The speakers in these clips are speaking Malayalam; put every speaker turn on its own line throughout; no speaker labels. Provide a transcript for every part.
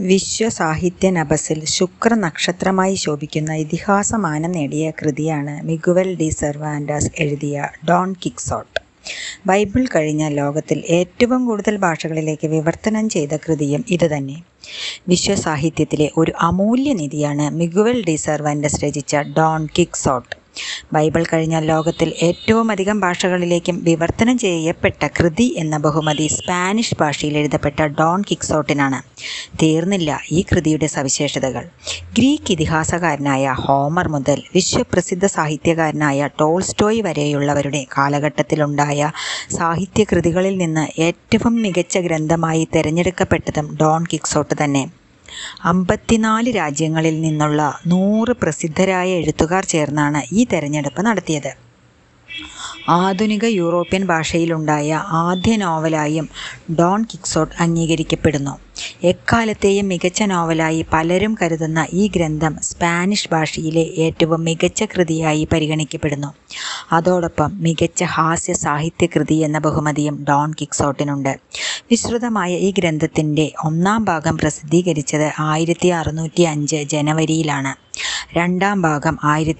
വിശ്വസാഹിത്യ നഭസിൽ ശുക്രനക്ഷത്രമായി ശോഭിക്കുന്ന ഇതിഹാസമാനം നേടിയ കൃതിയാണ് മിഗുവൽ ഡി സെർവാന്റസ് എഴുതിയ ഡോൺ കിക്സോട്ട്. ബൈബിൾ കഴിഞ്ഞ ലോകത്തിൽ ഏറ്റവും കൂടുതൽ ഭാഷകളിലേക്ക് വിവർത്തനം ചെയ്ത കൃതിയും ഇതുതന്നെ. വിശ്വസാഹിത്യത്തിലെ ഒരു അമൂല്യനിധിയാണ് മിഗുവൽ ഡി സെർവാന്റസ് രചിച്ച ഡോൺ കിക്സോട്ട്. ബൈബിൾ കഴിഞ്ഞ ലോകത്തിൽ ഏറ്റവും അധികം ഭാഷകളിലേക്കും വിവർത്തനം ചെയ്യപ്പെട്ട കൃതി എന്ന ബഹുമതി സ്പാനിഷ് ഭാഷയിൽ എഴുതപ്പെട്ട ഡോൺ കിക്സോട്ടിനാണ്. തീർന്നില്ല ഈ കൃതിയുടെ സവിശേഷതകൾ. ഗ്രീക്ക് ഇതിഹാസകാരനായ ഹോമർ മുതൽ വിശ്വപ്രസിദ്ധ സാഹിത്യകാരനായ ടോൾസ്റ്റോയ് വരെയുള്ളവരുടെ കാലഘട്ടത്തിലുണ്ടായ സാഹിത്യകൃതികളിൽ നിന്ന് ഏറ്റവും മികച്ച ഗ്രന്ഥമായി തിരഞ്ഞെടുക്കപ്പെട്ടതും ഡോൺ കിക്സോട്ട് തന്നെ. 54 രാജ്യങ്ങളിൽ നിന്നുള്ള 100 പ്രസിദ്ധരായ എഴുത്തുകാർ ചേർന്നാണ് ഈ തെരഞ്ഞെടുപ്പ് നടത്തിയത്. ആധുനിക യൂറോപ്യൻ ഭാഷയിലുണ്ടായ ആദ്യ നോവലായും ഡോൺ കിക്സോട്ട് അംഗീകരിക്കപ്പെടുന്നു. എക്കാലത്തെയും മികച്ച നോവലായി പലരും കരുതുന്ന ഈ ഗ്രന്ഥം സ്പാനിഷ് ഭാഷയിലെ ഏറ്റവും മികച്ച കൃതിയായി പരിഗണിക്കപ്പെടുന്നു. അതോടൊപ്പം മികച്ച ഹാസ്യ സാഹിത്യകൃതി എന്ന ബഹുമതിയും ഡോൺ കിക്സോട്ടിനുണ്ട്. വിസ്തൃതമായ ഈ ഗ്രന്ഥത്തിൻ്റെ 1-ാം ഭാഗം പ്രസിദ്ധീകരിച്ചത് 1605 ജനുവരിയിലാണ്. 2-ാം ഭാഗം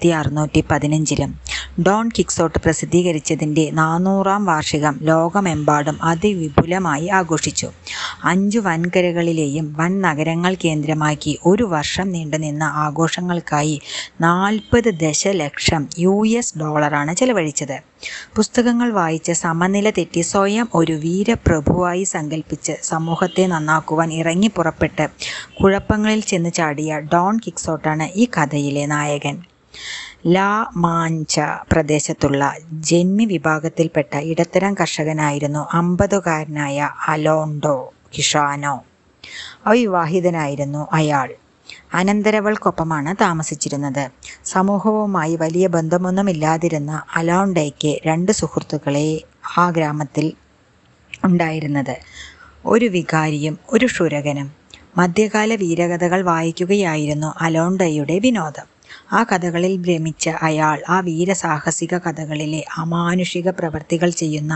1615-ലും. ഡോൺ കിക്സോട്ട് പ്രസിദ്ധീകരിച്ചതിൻ്റെ 400-ാം വാർഷികം ലോകമെമ്പാടും അതിവിപുലമായി ആഘോഷിച്ചു. 5 വൻകരകളിലെയും വൻ നഗരങ്ങൾ കേന്ദ്രമാക്കി ഒരു വർഷം നീണ്ടുനിന്ന ആഘോഷങ്ങൾക്കായി 40 ദശലക്ഷം US$ ചെലവഴിച്ചത്. പുസ്തകങ്ങൾ വായിച്ച് സമനില തെറ്റി സ്വയം ഒരു വീരപ്രഭുവായി സങ്കല്പിച്ച് സമൂഹത്തെ നന്നാക്കുവാൻ ഇറങ്ങിപ്പുറപ്പെട്ട് കുഴപ്പങ്ങളിൽ ചെന്ന് ചാടിയ ഡോൺ കിക്സോട്ടാണ് ഈ കഥയിലെ നായകൻ. ലാ മാഞ്ച പ്രദേശത്തുള്ള ജന്മി വിഭാഗത്തിൽപ്പെട്ട ഇടത്തരം കർഷകനായിരുന്നു 50കാരനായ അലോണ്ടോ കിഷാനോ. അവിവാഹിതനായിരുന്നു അയാൾ. അനന്തരവൾക്കൊപ്പമാണ് താമസിച്ചിരുന്നത്. സമൂഹവുമായി വലിയ ബന്ധമൊന്നുമില്ലാതിരുന്ന അലോണ്ടോയ്ക്ക് 2 സുഹൃത്തുക്കളെ ആ ഗ്രാമത്തിൽ ഉണ്ടായിരുന്നത്. ഒരു വികാരിയും ഒരു ക്ഷുരകനും. മധ്യകാല വീരകഥകൾ വായിക്കുകയായിരുന്നു അലോണ്ടോയുടെ വിനോദം. ആ കഥകളിൽ ഭ്രമിച്ച അയാൾ ആ വീരസാഹസിക കഥകളിലെ അമാനുഷിക പ്രവൃത്തികൾ ചെയ്യുന്ന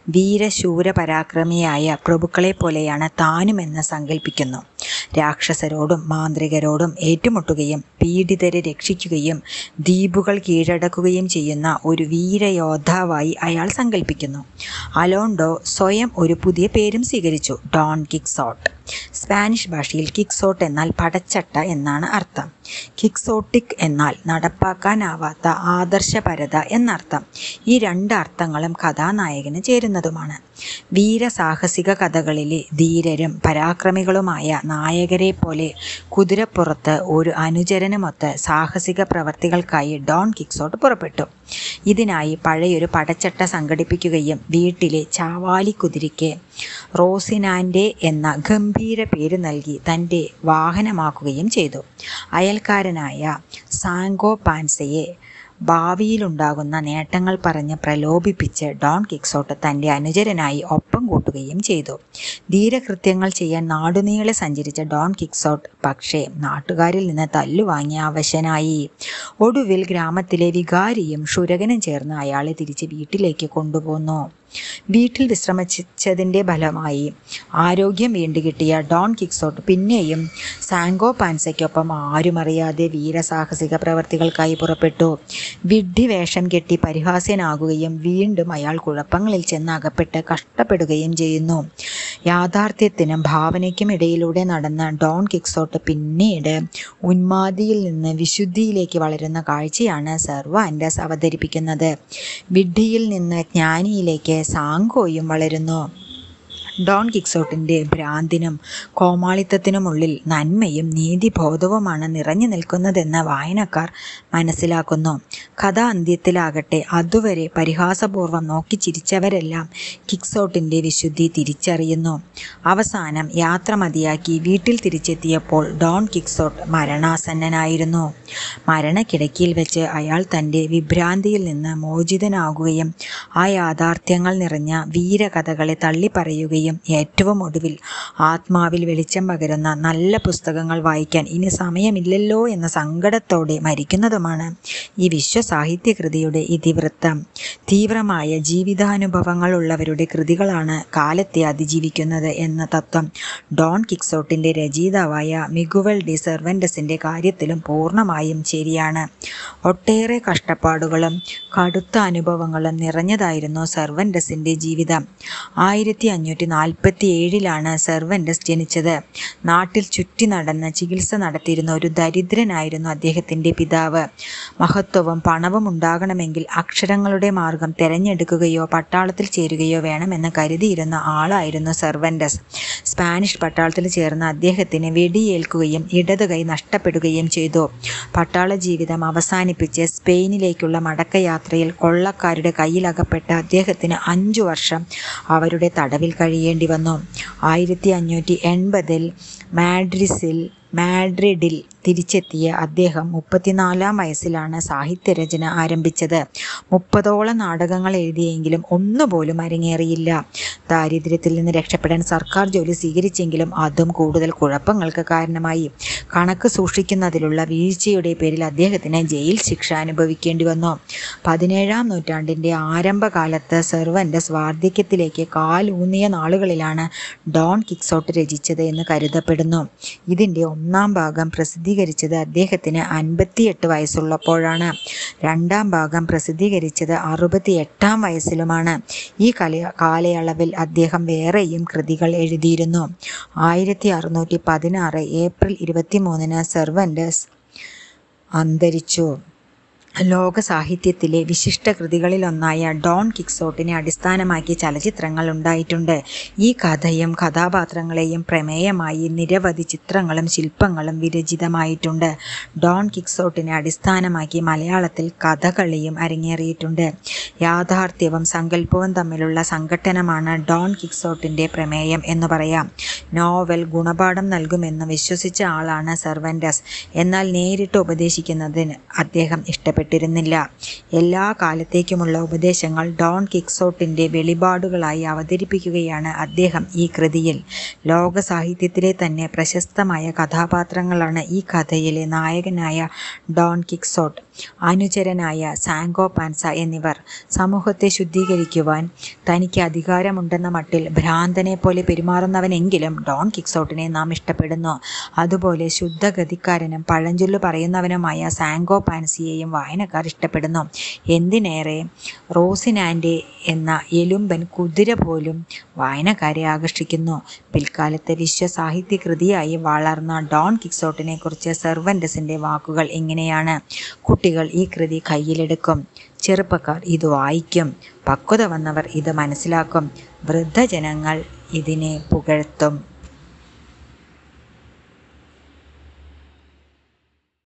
വീരശൂര പരാക്രമിയായ പ്രഭുക്കളെ പോലെയാണ് താനുമെന്ന് സങ്കല്പിക്കുന്നു. രാക്ഷസരോടും മാന്ത്രികരോടും ഏറ്റുമുട്ടുകയും പീഡിതരെ രക്ഷിക്കുകയും ദ്വീപുകൾ കീഴടക്കുകയും ചെയ്യുന്ന ഒരു വീരയോദ്ധാവായി അയാൾ സങ്കല്പിക്കുന്നു. അലോണ്ടോ സ്വയം ഒരു പുതിയ പേരും സ്വീകരിച്ചു, ഡോൺ കിക്സോട്ട്. സ്പാനിഷ് ഭാഷയിൽ കിക്സോട്ട് എന്നാൽ പടച്ചട്ട എന്നാണ് അർത്ഥം. കിക്സോട്ടിക് എന്നാൽ നടപ്പാക്കാനാവാത്ത ആദർശപരത എന്നർത്ഥം. ഈ 2 അർത്ഥങ്ങളും കഥാനായകന് ചേരുന്നതുമാണ്. വീരസാഹസിക കഥകളിലെ ധീരരും പരാക്രമികളുമായ നായകരെ പോലെ കുതിരപ്പുറത്ത് ഒരു അനുചരനുമൊത്ത് സാഹസിക പ്രവർത്തികൾക്കായി ഡോൺ കിക്സോട്ട് പുറപ്പെട്ടു. ഇതിനായി പഴയൊരു പടച്ചട്ട സംഘടിപ്പിക്കുകയും വീട്ടിലെ ചാവാലിക്കുതിരയ്ക്ക് റോസിനാൻഡെ എന്ന ഗംഭീര പേര് നൽകി തൻ്റെ വാഹനമാക്കുകയും ചെയ്തു. അയൽക്കാരനായ സാങ്കോ പാൻസയെ ഭാവിയിലുണ്ടാകുന്ന നേട്ടങ്ങൾ പറഞ്ഞ് പ്രലോഭിപ്പിച്ച് ഡോൺ കിക്സോട്ട് തൻ്റെ അനുചരനായി ഒപ്പം കൂട്ടുകയും ചെയ്തു. ധീരകൃത്യങ്ങൾ ചെയ്യാൻ നാടുനീളെ സഞ്ചരിച്ച ഡോൺ കിക്സോട്ട് പക്ഷേ നാട്ടുകാരിൽ നിന്ന് തല്ലുവാങ്ങിയ അവശനായി. ഒടുവിൽ ഗ്രാമത്തിലെ വികാരിയും ക്ഷുരകനും ചേർന്ന് അയാളെ തിരിച്ച് വീട്ടിലേക്ക് കൊണ്ടുപോന്നു. വീട്ടിൽ വിശ്രമിച്ചതിൻ്റെ ഫലമായി ആരോഗ്യം വീണ്ടുകിട്ടിയ ഡോൺ കിക്സോട്ട് പിന്നെയും സാങ്കോ പാൻസയ്ക്കൊപ്പം ആരുമറിയാതെ വീരസാഹസിക പ്രവർത്തികൾക്കായി പുറപ്പെട്ടു. വിഡ്ഢി വേഷം കെട്ടി പരിഹാസ്യനാകുകയും വീണ്ടും അയാൾ കുഴപ്പങ്ങളിൽ ചെന്ന് അകപ്പെട്ട് കഷ്ടപ്പെടുകയും ചെയ്യുന്നു. യാഥാർത്ഥ്യത്തിനും ഭാവനയ്ക്കും ഇടയിലൂടെ നടന്ന ഡോൺ കിക്സോട്ട് പിന്നീട് ഉന്മാദിയിൽ നിന്ന് വിശുദ്ധിയിലേക്ക് വളരുന്ന കാഴ്ചയാണ് സെർവാന്റസ് അവതരിപ്പിക്കുന്നത്. വിഡ്ഢിയിൽ നിന്ന് ജ്ഞാനിയിലേക്ക് സാങ്കോയും വളരുന്നു. ഡോൺ കിക്സോട്ടിൻ്റെ ഭ്രാന്തിനും കോമാളിത്തത്തിനുമുള്ളിൽ നന്മയും നീതിബോധവുമാണ് നിറഞ്ഞു നിൽക്കുന്നതെന്ന് വായനക്കാർ മനസ്സിലാക്കുന്നു. കഥ അന്ത്യത്തിലാകട്ടെ അതുവരെ പരിഹാസപൂർവ്വം നോക്കിച്ചിരിച്ചവരെല്ലാം കിക്സോട്ടിൻ്റെ വിശുദ്ധി തിരിച്ചറിയുന്നു. അവസാനം യാത്ര മതിയാക്കി വീട്ടിൽ തിരിച്ചെത്തിയപ്പോൾ ഡോൺ കിക്സോട്ട് മരണാസന്നനായിരുന്നു. മരണക്കിടക്കയിൽ വെച്ച് അയാൾ തൻ്റെ വിഭ്രാന്തിയിൽ നിന്ന് മോചിതനാകുകയും ആ യാഥാർത്ഥ്യങ്ങൾ നിറഞ്ഞ വീരകഥകളെ തള്ളിപ്പറയുകയും വായിക്കുകയും ഏറ്റവും ഒടുവിൽ ആത്മാവിൽ വെളിച്ചം പകരുന്ന നല്ല പുസ്തകങ്ങൾ വായിക്കാൻ ഇനി സമയമില്ലല്ലോ എന്ന സങ്കടത്തോടെ മരിക്കുന്നതുമാണ് ഈ വിശ്വസാഹിത്യകൃതിയുടെ ഇതിവൃത്തം. തീവ്രമായ ജീവിതാനുഭവങ്ങൾ ഉള്ളവരുടെ കൃതികളാണ് കാലത്തെ അതിജീവിക്കുന്നത് എന്ന തത്വം ഡോൺ കിക്സോട്ടിൻ്റെ രചയിതാവായ മിഗുവൽ ഡി സെർവൻറ്റസിൻ്റെ കാര്യത്തിലും പൂർണ്ണമായും ശരിയാണ്. ഒട്ടേറെ കഷ്ടപ്പാടുകളും കടുത്ത അനുഭവങ്ങളും നിറഞ്ഞതായിരുന്നു സെർവൻറ്റസിൻ്റെ ജീവിതം. 1547 സെർവൻറ്റസ് ജനിച്ചത്. നാട്ടിൽ ചുറ്റി നടന്ന് ചികിത്സ നടത്തിയിരുന്ന ഒരു ദരിദ്രനായിരുന്നു അദ്ദേഹത്തിൻ്റെ പിതാവ്. മഹത്വവും പണവും ഉണ്ടാകണമെങ്കിൽ അക്ഷരങ്ങളുടെ മാർഗം തിരഞ്ഞെടുക്കുകയോ പട്ടാളത്തിൽ ചേരുകയോ വേണമെന്ന് കരുതിയിരുന്ന ആളായിരുന്നു സെർവൻറ്റസ്. സ്പാനിഷ് പട്ടാളത്തിൽ ചേർന്ന അദ്ദേഹത്തിന് വെടിയേൽക്കുകയും ഇടത് കൈ നഷ്ടപ്പെടുകയും ചെയ്തു. പട്ടാള ജീവിതം അവസാനിപ്പിച്ച് സ്പെയിനിലേക്കുള്ള മടക്കയാത്രയിൽ കൊള്ളക്കാരുടെ കയ്യിലകപ്പെട്ട അദ്ദേഹത്തിന് 5 വർഷം അവരുടെ തടവിൽ കഴിയേണ്ടി വന്നു. 1580 മാഡ്രിഡിൽ തിരിച്ചെത്തിയ അദ്ദേഹം 34-ാം വയസ്സിലാണ് സാഹിത്യരചന ആരംഭിച്ചത്. 30ഓളം നാടകങ്ങൾ എഴുതിയെങ്കിലും ഒന്നുപോലും അരങ്ങേറിയില്ല. ദാരിദ്ര്യത്തിൽ നിന്ന് രക്ഷപ്പെടാൻ സർക്കാർ ജോലി സ്വീകരിച്ചെങ്കിലും അതും കൂടുതൽ കുഴപ്പങ്ങൾക്ക് കാരണമായി. കണക്ക് സൂക്ഷിക്കുന്നതിലുള്ള വീഴ്ചയുടെ പേരിൽ അദ്ദേഹത്തിന് ജയിൽ ശിക്ഷ അനുഭവിക്കേണ്ടി വന്നു. 17-ാം നൂറ്റാണ്ടിൻ്റെ ആരംഭകാലത്ത് സെർവൻറ്റസ് വാർദ്ധക്യത്തിലേക്ക് കാലൂന്നിയ നാളുകളിലാണ് ഡോൺ കിക്സോട്ട് രചിച്ചത് എന്ന് കരുതപ്പെടുന്നു. ഇതിൻ്റെ 1-ാം ഭാഗം പ്രസിദ്ധീകരിച്ചത് അദ്ദേഹത്തിന് 58 വയസ്സുള്ളപ്പോഴാണ്. 2-ാം ഭാഗം പ്രസിദ്ധീകരിച്ചത് 68-ാം വയസ്സിലുമാണ്. ഈ കാലയളവിൽ അദ്ദേഹം വേറെയും കൃതികൾ എഴുതിയിരുന്നു. 1616 ഏപ്രിൽ 23 സെർവൻറ്റസ് അന്തരിച്ചു. ലോക സാഹിത്യത്തിലെ വിശിഷ്ട കൃതികളിലൊന്നായ ഡോൺ കിക്സോട്ടിനെ അടിസ്ഥാനമാക്കി ചലച്ചിത്രങ്ങൾ ഉണ്ടായിട്ടുണ്ട്. ഈ കഥയും കഥാപാത്രങ്ങളെയും പ്രമേയമായി നിരവധി ചിത്രങ്ങളും ശില്പങ്ങളും വിരചിതമായിട്ടുണ്ട്. ഡോൺ കിക്സോട്ടിനെ അടിസ്ഥാനമാക്കി മലയാളത്തിൽ കഥകളിയും അരങ്ങേറിയിട്ടുണ്ട്. യാഥാർത്ഥ്യവും സങ്കല്പവും തമ്മിലുള്ള സംഘട്ടനമാണ് ഡോൺ കിക്സോട്ടിൻ്റെ പ്രമേയം എന്ന് പറയാം. നോവൽ ഗുണപാഠം നൽകുമെന്ന് വിശ്വസിച്ച ആളാണ് സെർവൻറ്റസ്. എന്നാൽ നേരിട്ട് ഉപദേശിക്കുന്നതിന് അദ്ദേഹം ഇഷ്ടപ്പെട്ടിരുന്നില്ല. എല്ലാ കാലത്തേക്കുമുള്ള ഉപദേശങ്ങൾ ഡോൺ കിക്സോട്ടിൻ്റെ വെളിപാടുകളായി അവതരിപ്പിക്കുകയാണ് അദ്ദേഹം ഈ കൃതിയിൽ. ലോക സാഹിത്യത്തിലെ തന്നെ പ്രശസ്തമായ കഥാപാത്രങ്ങളാണ് ഈ കഥയിലെ നായകനായ ഡോൺ കിക്സോട്ട്, അനുചരനായ സാങ്കോ പാൻസ എന്നിവർ. സമൂഹത്തെ ശുദ്ധീകരിക്കുവാൻ തനിക്ക് അധികാരമുണ്ടെന്ന മട്ടിൽ ഭ്രാന്തനെ പോലെ പെരുമാറുന്നവനെങ്കിലും ഡോൺ കിക്സോട്ടിനെ നാം ഇഷ്ടപ്പെടുന്നു. അതുപോലെ ശുദ്ധഗതിക്കാരനും പഴഞ്ചൊല്ലു പറയുന്നവനുമായ സാങ്കോ പാൻസിയെയും വായനക്കാർ ഇഷ്ടപ്പെടുന്നു. എന്തിനേറെ റോസിനാൻ്റെ എന്ന എലുമ്പൻ കുതിര പോലും വായനക്കാരെ ആകർഷിക്കുന്നു. പിൽക്കാലത്തെ വിശ്വസാഹിത്യകൃതിയായി വളർന്ന ഡോൺ കിക്സോട്ടിനെ കുറിച്ച് സെർവൻറ്റസിൻ്റെ വാക്കുകൾ ഇങ്ങനെയാണ്: കുട്ടികൾ ഈ കൃതി കയ്യിലെടുക്കും, ചെറുപ്പക്കാർ ഇത് വായിക്കും, പക്വത വന്നവർ ഇത് മനസ്സിലാക്കും, വൃദ്ധജനങ്ങൾ ഇതിനെ പുകഴ്ത്തും.